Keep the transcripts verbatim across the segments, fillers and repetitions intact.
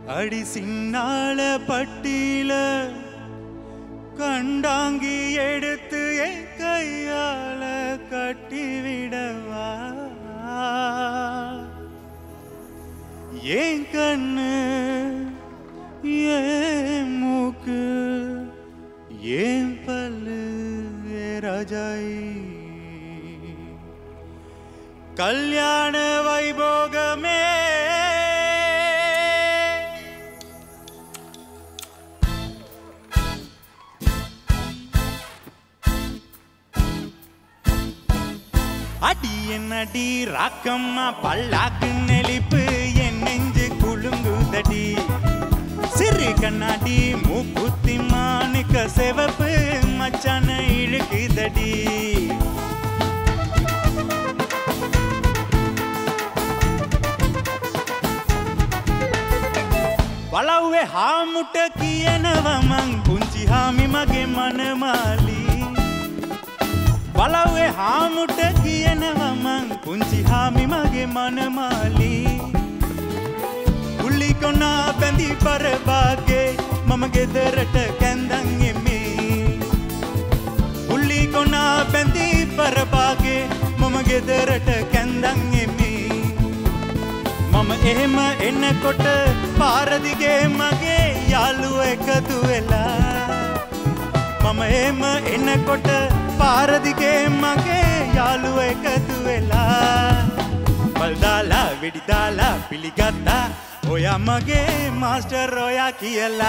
அடி சின்னால பட்டியில கண்டாங்கி எடுத்து என் கையால கட்டிவிடவா ஏன் கண்ணு ஏன் மூக்கு ஏன் பல்லு ராஜாயி கல்யாண வைபோகமே அடி என்னடி ராக்கம்மா பல்லாக்கு நெளிப்பு என் நெஞ்சு குலுங்குதடி சிறு கண்ணாடி மூக்குத்தி மானுக்க செவப்பு மச்சான இழுக்குதடி බලව්වේ හාමුට කියනව මං පුංචි හාමි මගේ මනමාලි බලව්වේ හාමුට කියනව මං පුංචි හාමි මගේ මනමාලි උල්ලි කොනා බැඳි පරබාගේ මම ගෙදරට කැන්දන් එමේ උල්ලි කොනා බැඳි පරබාගේ මම ගෙදරට කැන්දන් එමේ මම එහෙම එන්නකොට පාරදිගේ මගේ යාළුව එකතු වෙලා මම එහෙම එන්නකොට පාරදිගේ මගේ යාළුව එකතු වෙලා බල් දාලා වෙඩි දාලා පිළිගත්තා ඔයා මගේ මාස්ටර් ඔයා කියලා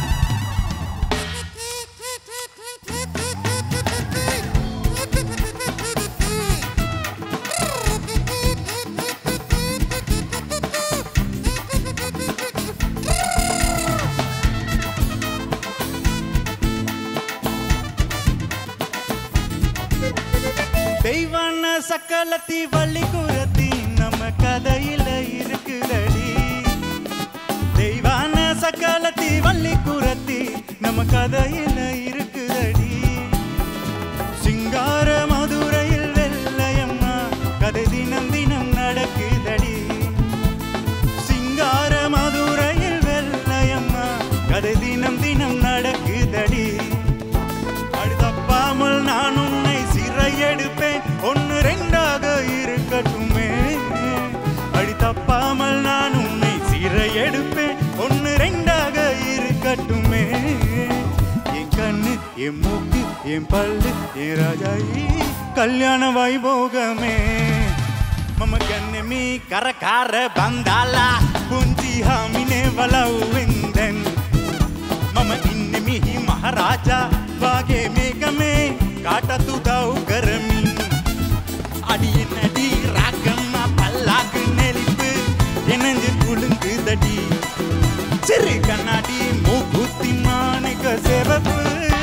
தெய்வான சக்கலத்தி வள்ளி குரத்தி நம்ம கதையில இருக்குதடி தெய்வான சக்கலத்தி வள்ளி குரத்தி நம்ம கதையில இருக்குதடி சிங்கார மதுரையில் வெள்ளையம்மா கதை தினம் தினம் நடக்குதடி சிங்கார மதுரையில் வெள்ளையம்மா கதை தினம் தினம் நடக்குதடி அடுத்தப்பாமல் நான் உன்னை எடுப்பேன் ஒன்னு ரெண்டாக இருக்கட்டுமே அடி தப்பாமல் நான் உன்னை சிறை எடுப்பேன் ஒன்னு ரெண்டாக இருக்கட்டுமே என் கண்ணு என் மூக்கு என் பல்லு என் ராஜாயி கல்யாண வைபோகமே மம கண்ணு மீ கரகார பந்தாலா புஞ்சி ஹாமினே வலவுந்தன் மம இன்ன மிஹி மகாராஜா வாகே மேகமே काटा तू दाऊ करमी अड़ी नडी रागम्मा पल्लाक नेलिपु एनंज कुलुंगु दडी सिरु कन्नाडी मूकुत्ति मानिक सेवपु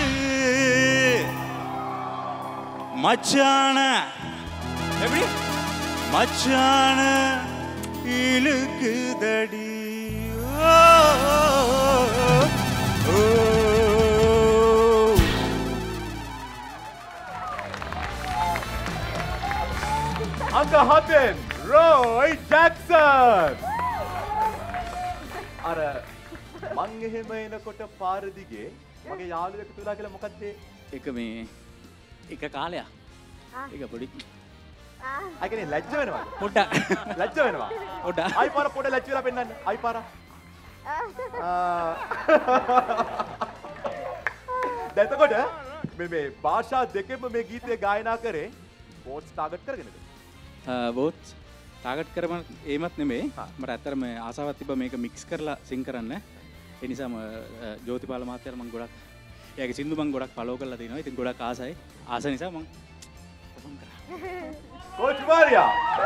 मचान एप्पडी मचान इलुकुदडी ओ ओ Uncle Hutton, Roy Jackson. අර මං එහෙම එනකොට පාර දිගේ මගේ යාළුවෙක් තුලා කියලා මොකද්ද ඒක මේ එක කාලයක් ඒක පොඩි ආ කියන්නේ ලැජ්ජ වෙනවද පොඩ්ඩක් ලැජ්ජ වෙනවා පොඩ්ඩක් ආයි පාර පොඩ ලැජ්ජ වෙලා පෙන්නන්න ආයි පාර ආ දැන් එතකොට මේ මේ භාෂා දෙකෙන්ම මේ ගීතය ගායනා කරේ බෝට්ස් ටාගට් කරගෙනද බෝට් ටාගට් කරම ඒමත් නෙමේ මට ඇත්තටම ආසාවක් තිබ්බා මේක මික්ස් කරලා සිං කරන්න ඒ නිසාම ජෝතිපාල මහත්තයාට මම ගොඩක් එයාගේ සින්දු මම ගොඩක් ෆලෝ කරලා තිනවා ඉතින් ගොඩක් ආසයි ආස නිසා මම පර්ෆෝම් කරා කෝච් මාරියා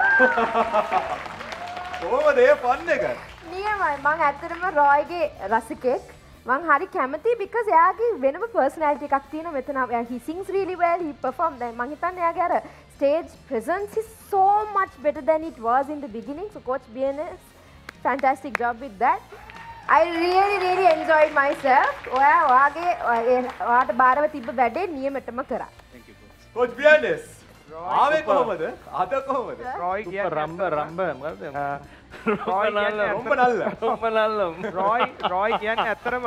කොහොමද ඒ ෆන් එක නියමයි මම ඇත්තටම රොයිගේ රසිකෙක් මම හරි කැමතියි because එයාගේ වෙනම personality එකක් තියෙනවා මෙතන he sings really well he perform දැන් මම හිතන්නේ එයාගේ අර stage presence is so much better than it was in the beginning. So Coach B N S, fantastic job with that. I really really enjoyed myself. ඔයා ඔයාගේ ඔයාට බාරව තිබ්බ වැඩේ නියමටම කරා. Thank you coach. Coach B N S, ආවේ කොහොමද? අද කොහොමද? රොයි කියන්නේ රම්බ රම්බ මොකද? රොයි කියන්නේ රොම්බ නල්ල. රම්බ නල්ල. රොයි රොයි කියන්නේ ඇත්තටම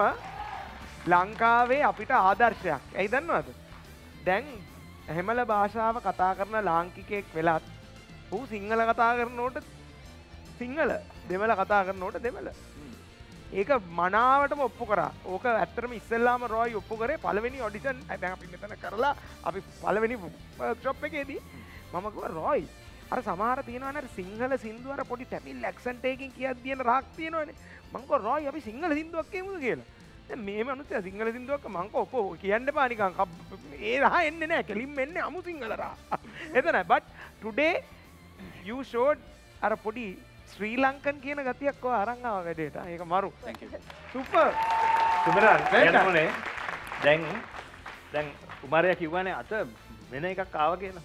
ලංකාවේ අපිට ආදර්ශයක්. ඇයි දන්නවද? දැන් හැමල භාෂාව කතා කරන ලාංකිකයෙක් වෙලත් ඌ සිංහල කතා කරනකොට සිංහල, දෙමළ කතා කරනකොට දෙමළ. ඒක මනාවටම ඔප්පු කරා. ඕක ඇත්තටම ඉස්සෙල්ලාම රොයි ඔප්පු කරේ පළවෙනි ඔඩිෂන් දැන් අපි මෙතන කරලා අපි පළවෙනි වර්ක්ෂොප් එකේදී මම කිව්වා රොයි අර සමහර තියෙනවනේ අර සිංහල සින්දු අර පොඩි තැමිල් ඇක්සන්ට් එකකින් කියද්දී තියෙන රාක් තියෙනවනේ. මම කිව්වා රොයි අපි සිංහල සින්දුවක් කියමුද කියලා. දැන් මේ මිනිස්සු සිංහල සින්දුවක් මම කිව්වා ඔප්පු කියන්න එපා නිකන් ඒ රහ එන්නේ නැහැ. කෙලින්ම එන්නේ අමු සිංහල රහ. එතනයි. but today you showed අර පොඩි ශ්‍රී ලංකන් කියන ගතියක් ඔය අරන් ආව වැඩේට. ඒක මරු. thank you super. සුමරන් කියන්නෝනේ දැන් දැන් කුමාරයා කිව්වනේ අත වෙන එකක් ආව කියලා.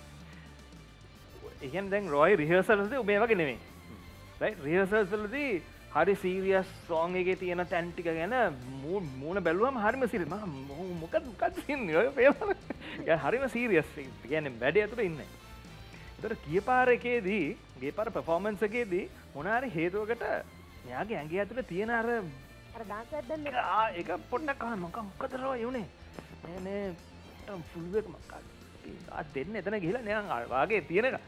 ඒ කියන්නේ දැන් රොයි රිහර්සල්ස් වලදී මේ වගේ නෙමෙයි. රයිට් රිහර්සල්ස් වලදී හරි සීරියස් සෝං එකේ තියෙන තැන් ටික ගැන මූණ බැලුවම හරිම සීරියස්. මම මොකද මොකද සින්නේ ඔය පේනවා. ඒ හරිම සීරියස්. ඒ කියන්නේ වැඩේ ඇතුලේ ඉන්නේ. ඒතර කීපාර එකේදී ගේපාර පර්ෆෝමන්ස් එකේදී මොන හරි හේතුවකට මෙයාගේ ඇඟ ඇතුලේ තියෙන අර අර dance එක දැන් ආ ඒක පොඩ්ඩක් අහන්න මොකක් මොකද රොයි උනේ නේ නේ ෆුල් එක මොකක්ද ආ දෙන්න එතන ගිහලා නිකන් වාගේ තියෙන එක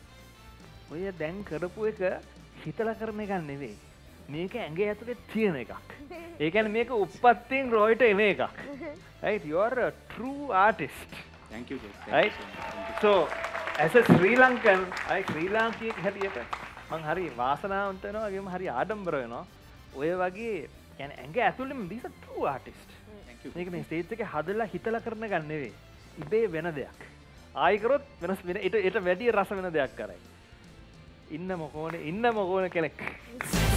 ඔය දැන් කරපු එක හිතලා කරන එකක් නෙවෙයි මේක ඇඟ ඇතුලේ තියෙන එකක් ඒ කියන්නේ මේක උප්පත්තියෙන් රොයිට එන එකක් right you are a true artist thank you Jay. right so as a Sri Lankan I Sri Lankiයෙක් හැටියට මං හරි වාසනාවන්ත වෙනවා වගේම හරි ආඩම්බර වෙනවා ඔය වගේ කියන්නේ ඇඟ ඇතුළෙම these are true artist thank you මේක මේ ස්ටේජ් එකේ හදලා හිතලා කරන එක නෙවෙයි ඉබේ වෙන දෙයක් ආයි කරොත් වෙනස් වෙන ඊට ඊට වැඩි රස වෙන දෙයක් කරයි ඉන්න මොකෝනේ ඉන්න මොකෝනේ කෙනෙක්